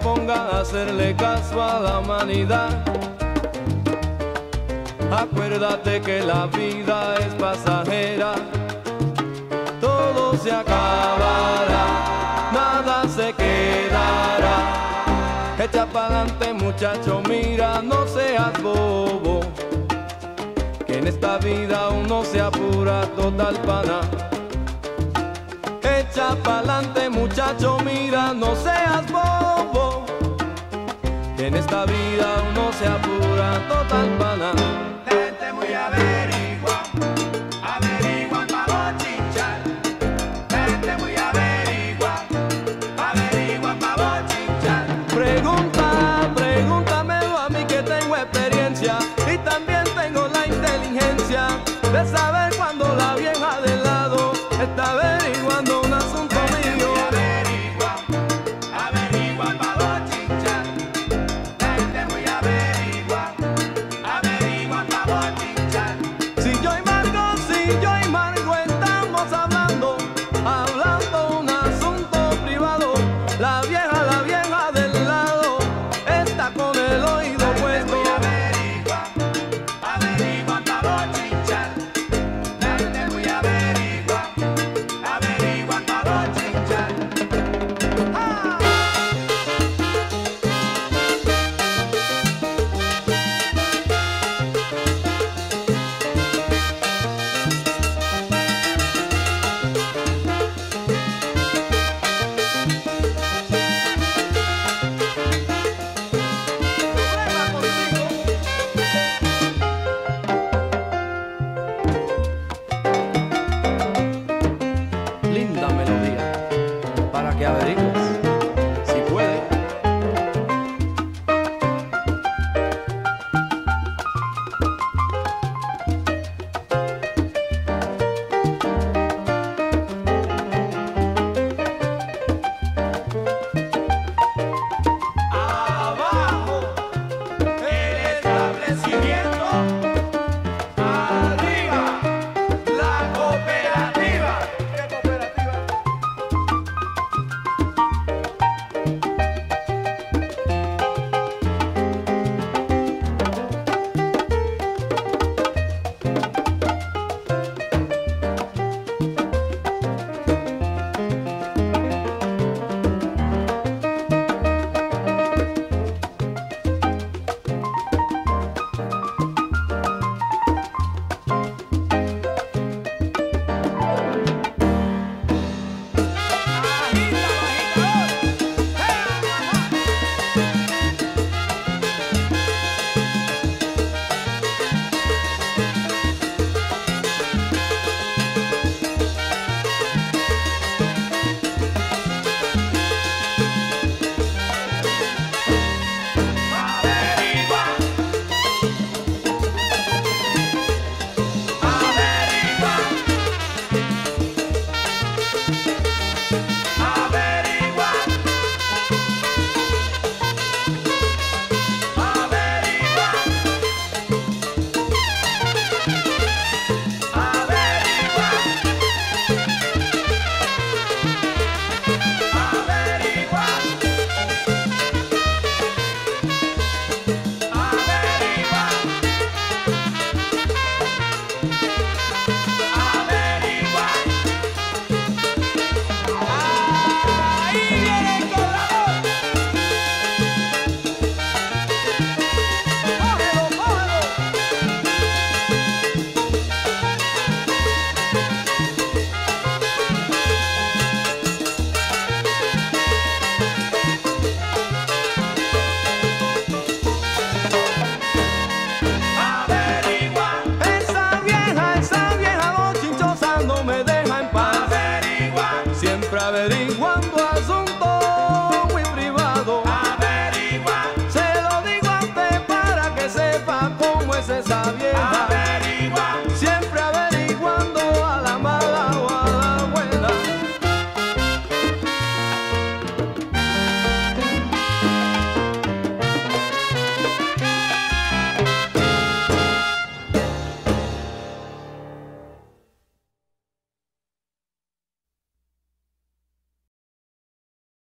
pongan a hacerle caso a la humanidad. Acuérdate que la vida es pasajera, todo se acabará, nada se quedará. Echa pa'lante muchacho, mira, no seas bobo, que en esta vida uno se apura total pana. Echa pa'lante muchacho, mira, no seas bobo, que en esta vida uno se apura total pana. Gente muy averigua, averigua pa' bochinchar. Gente muy averigua, averigua pa' bochinchar. Pregúntamelo a mí que tengo experiencia y también tengo la inteligencia de saber cuando la vieja del lado está averiguando un asunto mío. Averigua, averigua pa' bochinchar. Gente muy averigua, averigua pa' bochinchar. Si yo y Margo estamos hablando un asunto privado, la vieja del lado está con el oído puesto. Averigua, averigua pa' bochinchar. Gente muy averigua, averigua pa' bochinchar. Linda melodía para que averigües si puede. Abajo el establecimiento, arriba la cooperativa. ¿Qué cooperativa? Averigua, averigua, averigua, averigua, averigua, averigua. Averigua, ahí viene el colador. Cógelo, cógelo. Averigua, Esa vieja bochinchosa no me deja en paz. averigua, Siempre averiguando asuntos muy privados. averigua, Se lo digo a usted para que sepa cómo es esa vieja.